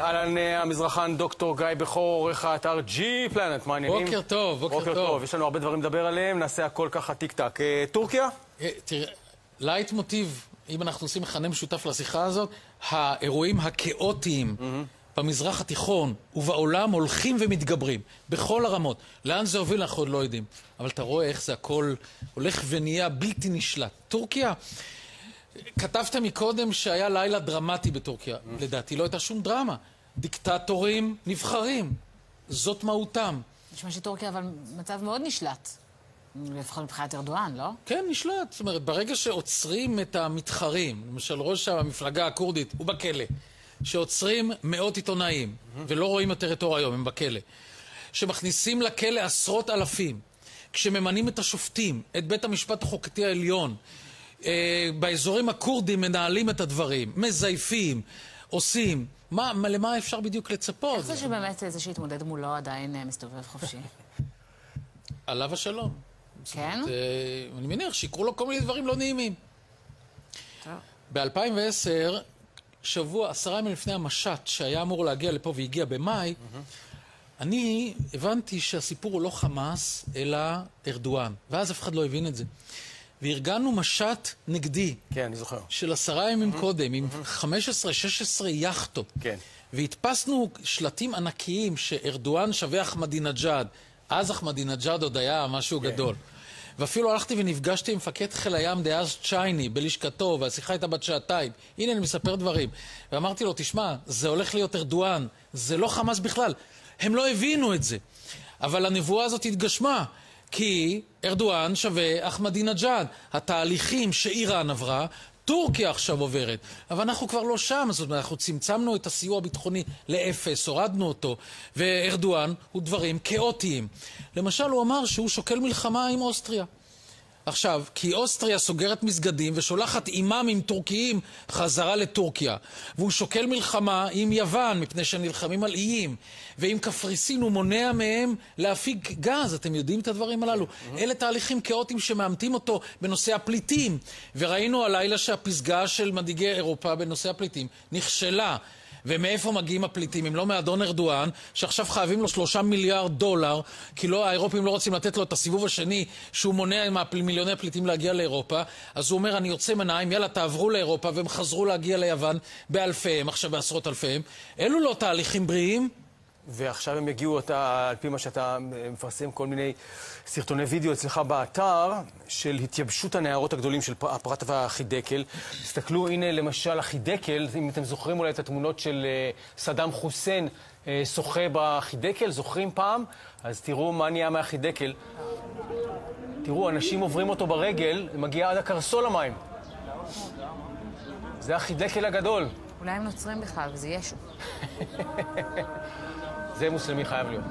אהלן המזרחן דוקטור גיא בכור, עורך האתר G-Planet, מה העניינים? בוקר טוב, בוקר טוב. יש לנו הרבה דברים לדבר עליהם, נעשה הכל ככה טיק טק. טורקיה? תראה, לייט מוטיב, אם אנחנו עושים מכנה משותף לשיחה הזאת, האירועים הכאוטיים במזרח התיכון ובעולם הולכים ומתגברים, בכל הרמות. לאן זה הוביל אנחנו עוד לא יודעים. אבל אתה רואה איך זה הכל הולך ונהיה בלתי נשלט. טורקיה, כתבת מקודם שהיה לילה דרמטי בטורקיה. לדעתי לא הייתה שום דרמה. דיקטטורים נבחרים. זאת מהותם. נשמע שטורקיה אבל מצב מאוד נשלט. לפחות מבחינת ארדואן, לא? כן, נשלט. זאת אומרת, ברגע שעוצרים את המתחרים, למשל ראש המפלגה הכורדית, הוא בכלא. שעוצרים מאות עיתונאים, ולא רואים יותר אתו היום, הם בכלא. שמכניסים לכלא עשרות אלפים. כשממנים את השופטים, את בית המשפט החוקתי העליון, באזורים הכורדים מנהלים את הדברים, מזייפים, עושים. למה אפשר בדיוק לצפות? איך זה שבאמת זה שהתמודד מולו עדיין מסתובב חופשי? עליו השלום. כן? אני מניח שיקרו לו כל מיני דברים לא נעימים. ב-2010, שבוע, 10 ימים לפני המשט שהיה אמור להגיע לפה והגיע במאי, אני הבנתי שהסיפור הוא לא חמאס, אלא ארדואן. ואז אף אחד לא הבין את זה. וארגנו משט נגדי. כן, אני זוכר. של 10 ימים קודם, עם 15-16 יחטות. כן. והדפסנו שלטים ענקיים שארדואן שווה אחמדינג'אד. אז אחמדינג'אד עוד היה משהו גדול. ואפילו הלכתי ונפגשתי עם מפקד חיל הים דאז צ'ייני בלשכתו, והשיחה הייתה בת שעתיים. הנה אני מספר דברים. ואמרתי לו, תשמע, זה הולך להיות ארדואן, זה לא חמאס בכלל. הם לא הבינו את זה. אבל הנבואה הזאת התגשמה. כי ארדואן שווה אחמדינג'אד. התהליכים שאיראן עברה, טורקיה עכשיו עוברת. אבל אנחנו כבר לא שם, זאת אומרת, אנחנו צמצמנו את הסיוע הביטחוני לאפס, הורדנו אותו, וארדואן הוא דברים כאוטיים. למשל, הוא אמר שהוא שוקל מלחמה עם אוסטריה. עכשיו, כי אוסטריה סוגרת מסגדים ושולחת אימאמים טורקיים חזרה לטורקיה. והוא שוקל מלחמה עם יוון, מפני שהם נלחמים על איים. ועם קפריסין הוא מונע מהם להפיק גז. אתם יודעים את הדברים הללו. אלה תהליכים כאוטיים שמאמתים אותו בנושא הפליטים. וראינו הלילה שהפסגה של מנהיגי אירופה בנושא הפליטים נכשלה. ומאיפה מגיעים הפליטים? אם לא מאדון ארדואן, שעכשיו חייבים לו $3 מיליארד, כי האירופים לא רוצים לתת לו את הסיבוב השני, שהוא מונע מיליוני הפליטים להגיע לאירופה, אז הוא אומר, אני יוצא מנעים, יאללה, תעברו לאירופה, והם חזרו להגיע ליוון באלפיהם, עכשיו בעשרות אלפיהם. אלו לא תהליכים בריאים. ועכשיו הם יגיעו, על פי מה שאתה מפרסם, כל מיני סרטוני וידאו אצלך באתר של התייבשות הנהרות הגדולים של הפרת והחידקל. תסתכלו, הנה למשל החידקל, אם אתם זוכרים אולי את התמונות של סדאם חוסיין שוחה בחידקל, זוכרים פעם? אז תראו מה נהיה מהחידקל. תראו, אנשים עוברים אותו ברגל, מגיע עד הקרסול המים. זה החידקל הגדול. אולי הם נוצרים בכלל, וזה ישו. זה מוסלמי חייב להיות.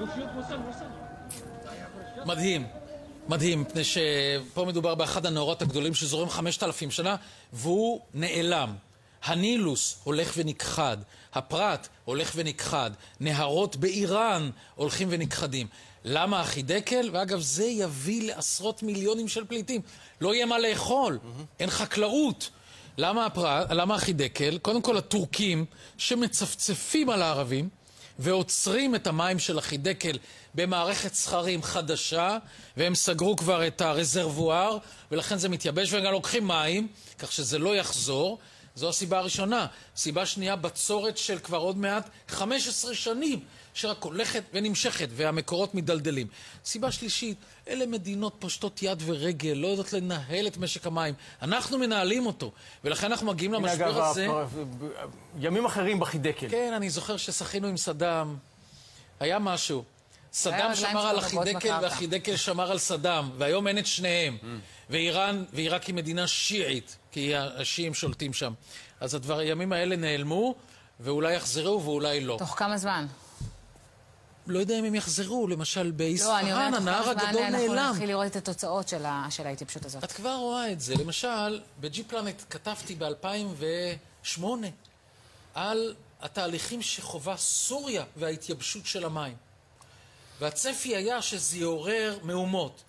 מדהים, מדהים, מפני שפה מדובר באחד הנהרות הגדולים שזורם 5,000 שנה, והוא נעלם. הנילוס הולך ונכחד, הפרת הולך ונכחד, נהרות באיראן הולכים ונכחדים. למה החידקל? ואגב, זה יביא לעשרות מיליונים של פליטים. לא יהיה מה לאכול, אין חקלאות. למה החידקל? קודם כל הטורקים שמצפצפים על הערבים, ועוצרים את המים של החידקל במערכת סכרים חדשה, והם סגרו כבר את הרזרבואר, ולכן זה מתייבש, והם גם לוקחים מים, כך שזה לא יחזור. זו הסיבה הראשונה. סיבה שנייה, בצורת של כבר עוד מעט 15 שנים, שרק הולכת ונמשכת, והמקורות מדלדלים. סיבה שלישית, אלה מדינות פושטות יד ורגל, לא יודעות לנהל את משק המים. אנחנו מנהלים אותו, ולכן אנחנו מגיעים למשבר הזה. ימים אחרים בחידקל. כן, אני זוכר ששחינו עם סדאם. היה משהו. סדאם שמר על החידקל, והחידקל שמר על סדאם, והיום אין את שניהם. ואיראן, ועיראק היא מדינה שיעית, כי השיעים שולטים שם. אז הימים האלה נעלמו, ואולי יחזרו ואולי לא. תוך כמה זמן? לא יודע אם הם יחזרו, למשל באספהאן, הנהר הגדול נעלם. אנחנו נתחיל לראות את התוצאות של ההתייבשות הזאת. את כבר רואה את זה. למשל, ב-G-Planet כתבתי ב-2008 על התהליכים שחובה סוריה וההתייבשות של המים. והצפי היה שזה יעורר מהומות.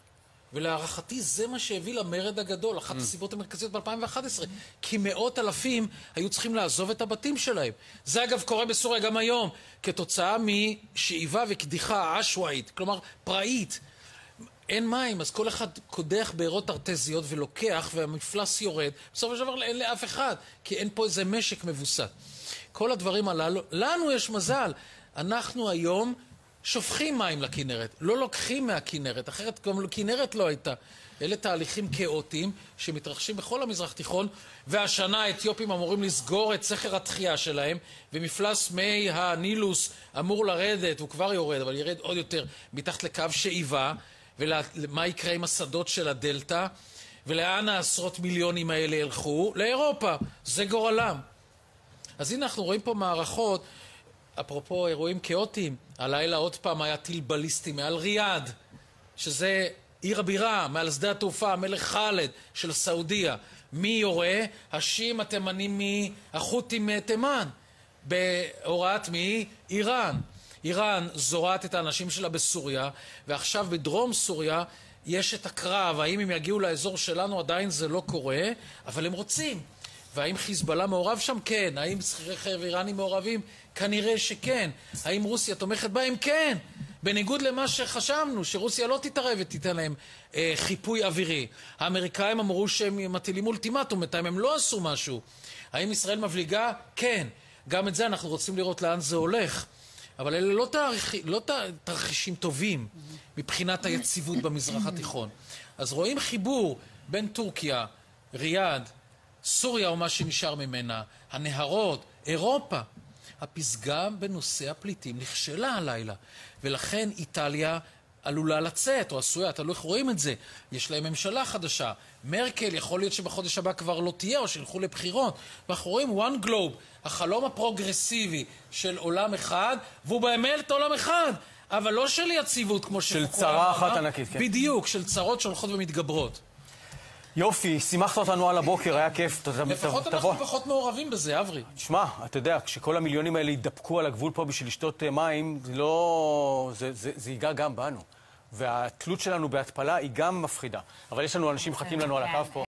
ולהערכתי זה מה שהביא למרד הגדול, אחת הסיבות המרכזיות ב-2011, כי מאות אלפים היו צריכים לעזוב את הבתים שלהם. זה אגב קורה בסוריה גם היום, כתוצאה משאיבה וקדיחה אשוואית, כלומר פראית. אין מים, אז כל אחד קודח בארות ארטזיות ולוקח, והמפלס יורד. בסופו של דבר אין לאף אחד, כי אין פה איזה משק מבוסת. כל הדברים הללו, לנו יש מזל. אנחנו היום שופכים מים לכנרת, לא לוקחים מהכנרת, אחרת גם לכנרת לא הייתה. אלה תהליכים כאוטיים שמתרחשים בכל המזרח תיכון, והשנה האתיופים אמורים לסגור את סכר התחייה שלהם, ומפלס מי הנילוס אמור לרדת, הוא כבר יורד, אבל ירד עוד יותר מתחת לקו שאיבה, ומה יקרה עם השדות של הדלטה, ולאן העשרות מיליונים האלה ילכו? לאירופה, זה גורלם. אז הנה אנחנו רואים פה מערכות, אפרופו אירועים כאוטיים, הלילה עוד פעם היה טיל בליסטי מעל ריאד, שזה עיר הבירה, מעל שדה התעופה, המלך חאלד של סעודיה. מי יורה? השיעים התימנים מהחות'ים מתימן, בהוראת מי? איראן. איראן זורעת את האנשים שלה בסוריה, ועכשיו בדרום סוריה יש את הקרב. האם הם יגיעו לאזור שלנו? עדיין זה לא קורה, אבל הם רוצים. והאם חיזבאללה מעורב שם? כן. האם שכירי חרב איראנים מעורבים? כנראה שכן. האם רוסיה תומכת בהם? כן. בניגוד למה שחשבנו, שרוסיה לא תתערב ותיתן להם חיפוי אווירי. האמריקאים אמרו שהם מטילים אולטימטום, בינתיים הם לא עשו משהו. האם ישראל מבליגה? כן. גם את זה אנחנו רוצים לראות לאן זה הולך. אבל אלה לא תרחישים טובים מבחינת היציבות במזרח התיכון. אז רואים חיבור בין טורקיה, ריאד, סוריה או מה שנשאר ממנה, הנהרות, אירופה. הפסגה בנושא הפליטים נכשלה הלילה, ולכן איטליה עלולה לצאת, או עשויה, תלוי איך רואים את זה. יש להם ממשלה חדשה. מרקל, יכול להיות שבחודש הבא כבר לא תהיה, או שילכו לבחירות. ואנחנו רואים one globe, החלום הפרוגרסיבי של עולם אחד, והוא באמת עולם אחד, אבל לא של יציבות כמו של צרה אחת ענקית, כן. בדיוק, של צרות שהולכות ומתגברות. יופי, שימחת אותנו על הבוקר, היה כיף. לפחות אנחנו פחות מעורבים בזה, אברי. שמע, אתה יודע, כשכל המיליונים האלה ידפקו על הגבול פה בשביל לשתות מים, זה לא... זה ייגע גם בנו. והתלות שלנו בהתפלה היא גם מפחידה. אבל יש לנו אנשים מחכים לנו על הקו פה.